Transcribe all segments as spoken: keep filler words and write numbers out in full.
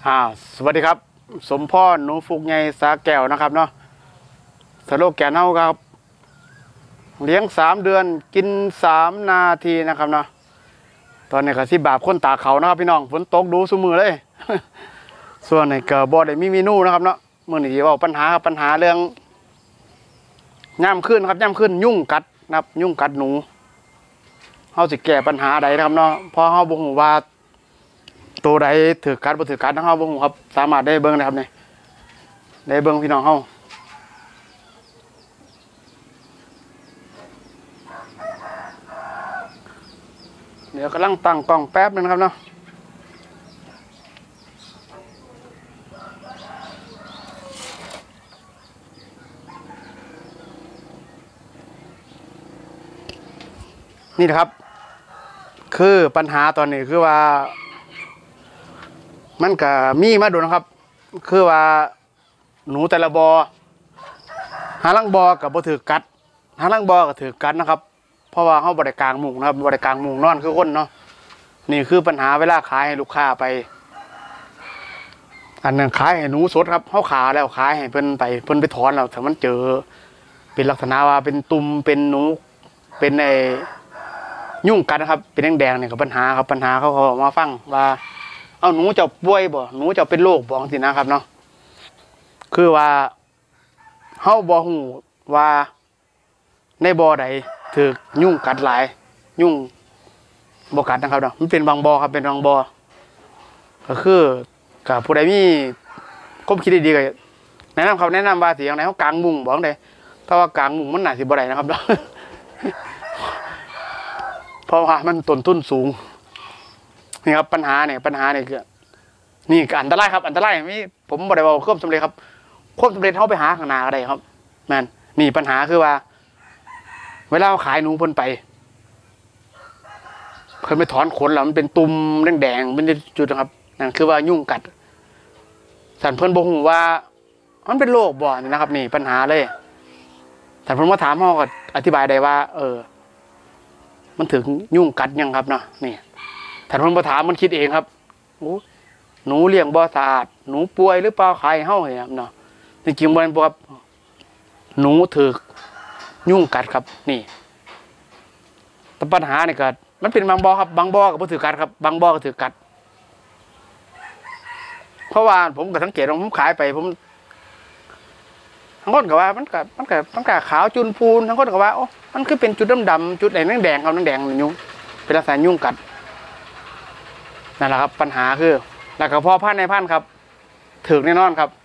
อ่าสวัสดีครับสมพรหนูฟุกไงสาแก้วนะครับเนาะสโลแกนเฮาครับเลี้ยงสามเดือนกินสามนาทีนะครับเนาะตอนนี้ก็สิบาปคนตาเขานะครับพี่น้องฝนตกดูซุมือเลยส่วนในเกิดบ่ได้มีเมนูนะครับเนาะมื่อนี้ว่าปัญหาครับปัญหาเรื่องย่ำขึ้นครับย่ำขึ้นยุ่งกัดนะครับยุ่งกัดหนูเฮาสิแก้ปัญหาใดนะครับเนาะพอเฮาบ่ฮู้ว่าตัวใดถือกัดบ่ถือกัดนะเฮาบ่ฮู้ครับสามารถได้เบิ่งนะครับนี่ได้เบิ่งพี่น้องเฮาเดี๋ยวกำลังตั้งกล้องแป๊บนึงครับเนาะนี่นะครับคือปัญหาตอนนี้คือว่ามันก็มีมาดูนะครับคือว่าหนูแต่ละบอหาลังบอกับบถือกัดหาลังบอกัถือกัดนะครับเพราะว่าเขาบริการมุงนะครับบริการมุงนอนคือคนเนาะนี่คือปัญหาเวลาขายให้ลูกค้าไปอันนึงขายให้หนูสดครับเขาขาแล้วขายให้เพิ่นไปเพิ่นไปถอนแล้วถ้ามันเจอเป็นลักษณะว่าเป็นตุ่มเป็นหนูเป็นไอยุ่งกัดนะครับเป็นแดงๆเนี่ยกับปัญหาครับปัญหาเขาเขามาฟังว่าเอาหนูจะป่วยบ่หนูจะเป็นโรคบ่สินะครับเนาะคือว่าเฮาบ่ฮู้ว่าในบ่อใดถูกยุ่งกัดหลายยุ่งบ่กัดนะครับเนาะมันเป็นบางบ่อครับเป็นบางบ่อก็คือกับผู้ใดมีความคิดดีๆก็แนะนำเขาแนะนำว่าสิอย่างไรเฮากางมุ้งบ่จังได๋ถ้าว่ากางมุ้งมันน่าสิบ่ได้นะครับเนาะเพราะว่ามันต้นทุนสูงนี่ครับปัญหาเนี่ยปัญหาเนี่ยคือนี่อันตรายครับอันตรายนี่ผมบอกได้ว่าควบสำเร็จครับควบสำเร็จเขาไปหาข้างหน้าอะไรครับแมนนี่ปัญหาคือว่าเวลาขายหนูเพิ่นไปเพิ่นไปถอนขนแล้วมันเป็นตุ่มแดงๆเป็นจุดนะครับนั่นคือว่ายุ่งกัดสันเพิ่นบอกว่ามันเป็นโรคบ่นี่นะครับนี่ปัญหาเลยแต่เพิ่นมาถามเขาก็อธิบายได้ว่าเออมันถึงยุ่งกัดยังครับเนาะนี่ท่านผู้ถามมันคิดเองครับโอ้หนูเลี้ยงบ่สะอาดหนูป่วยหรือเปล่าใครเฮาเนี่ยเนาะจริงๆมันบอกหนูถึกยุ่งกัดครับนี่แต่ปัญหาเนี่ยก็มันเป็นบางบ่อครับบางบ่อกับบ่ถือกัดครับบางบ่อก็ถือกัดเพราะว่าผมก็สังเกตว่าผมขายไปผมทั้งคนก็ว่ามันก็มันก็มันก็ขาวจุนพูนทั้งคนก็ว่าโอ้มันคือเป็นจุดดำๆจุดแดงแดงครับแดงๆยุ่งเป็นลักษณะยุ่งกัดนั่นแหละครับปัญหาคือแล้วก็พ่อพันธุ์ในพันธุ์ครับถึกแน่นอนครับ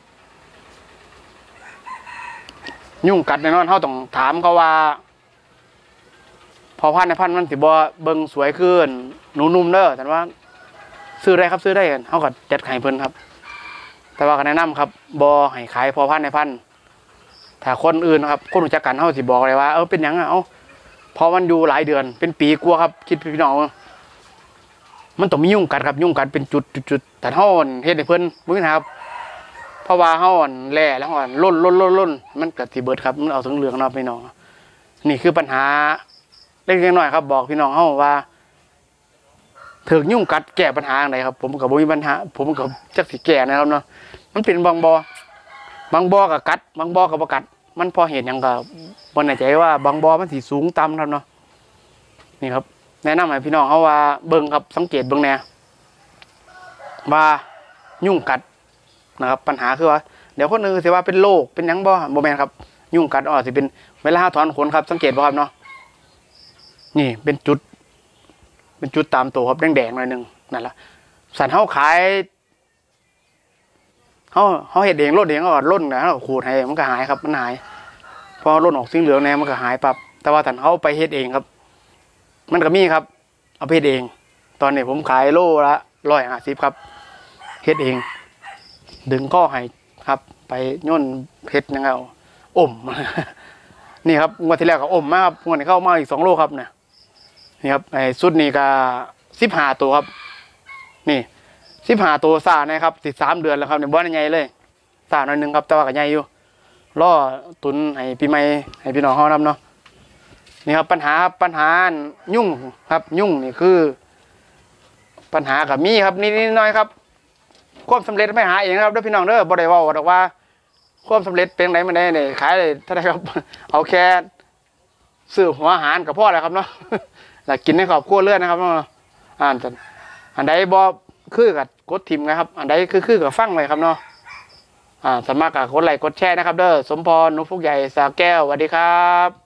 ยุ่งกัดแน่นอนเขาต้องถามเขาว่าพ่อพันธุ์ในพันธุ์มันสิบ่เบิ่งสวยขึ้นหนูนุ่มเด้อแต่ว่าซื้อได้ครับซื้อได้กันเขาก็จัดไข่เพิ่นครับแต่ว่าก็แนะนำครับบ่ให้ขายพ่อพันธุ์ในพันธุ์ถ้าคนอื่นครับคนรู้จักกันเขาสิบอกเลยว่าเออเป็นยังไงเอ้าพอมันอยู่หลายเดือนเป็นปีกว่าครับคิดพี่น้องมันต้องมียุ่งกัดครับยุ่งกัดเป็นจุดจุดแต่ห่อนเฮ็ดให้เพิ่นบ่มีนะครับเพราะว่าห่อนแล่แล้วห่อนล้นล้นล้นล้นมันก็สิเบิดครับมันเอาถึงเหลืองเนาะพี่น้องนี่คือปัญหาเล็กๆน้อยๆครับบอกพี่น้องเฮาว่าถึงยุ่งกัดแก้ปัญหาจังไดครับผมก็บ่มีปัญหาผมก็จักสิแก้นะครับเนาะมันเป็นบางบ่บางบ่อก็กัดบางบ่อก็บ่กัดมันพอเห็นหยังก็บ่แน่ใจว่าบางบ่อมันสิสูงต่ำครับเนาะนี่ครับแนะนำให้พี่น้องเขาว่าเบิ่งครับสังเกตเบิ่งแน่ว่ายุ่งกัดนะครับปัญหาคือว่าเดี๋ยวคนนึงสิว่าเป็นโรคเป็นหยังบ่บ่แม่นครับยุ่งกัดอ๋อสิเป็นเวลาถอนขนครับสังเกตบ่ครับเนาะนี่เป็นจุดเป็นจุดตามตัวครับแดงๆหน่อยนึงนั่นแหละสันเฮาขายเฮาเฮาเฮ็ดเองลดเองก็ล่นนะเฮาขูดให้มันก็หายครับมันหายพอล่นออกสีเหลืองแน่มันก็หายปั๊บแต่ว่าสันเฮาไปเฮ็ดเองครับมันก็มีครับเอาไปเฮ็ดเองตอนนี้ผมขายโลละร้อยห้าสิบครับเฮ็ดเองดึงข้อให้ครับไปย่นเพชรยังไงอมนี่ครับงวดที่แล้วก็อมมากครับงวดนี้เข้ามาอีกสองโลครับเนี่ยนี่ครับไอ้สุดนี้ก็สิบห้าตัวครับนี่สิบห้าตัวซ่านะครับสิบสามเดือนแล้วครับในบ้านใหญ่เลยซ่าหน่อยนึงครับแต่ว่าก็ใหญ่อยู่ล่อตุนให้ปีใหม่ให้พี่น้องเขานำเนาะนี่ครับปัญหาปัญหายุ่งครับยุ่งนี่คือปัญหากับมีครับนิดๆน้อยๆครับความสำเร็จไม่หาเองนะครับเด้อพี่น้องเด้อบ่ได้เว้าดอกว่าความสำเร็จเป็นไหนมาได้เนี่ยขายเลยเท่าไหร่ครับ เอาแค่ซื้อหัวอาหารกับพ่อแหละครับเนาะ แล้วกินให้ครอบครัวเลือดนะครับเนาะอ่านอันใดบ่คือกับกดทิมนะครับอันใดคือคือกับฟังไว้ครับเนาะอ่าสามารถกับกดไลค์กดแชร์นะครับเด้อสมพรนุฟุกใหญ่สาแก้วสวัสดีครับ